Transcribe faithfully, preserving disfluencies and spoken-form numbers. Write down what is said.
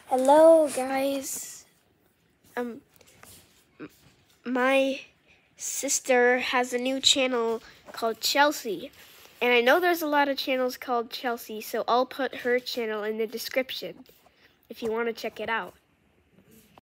Hello, guys. Um, my sister has a new channel called Chelsea, and I know there's a lot of channels called Chelsea, so I'll put her channel in the description if you want to check it out.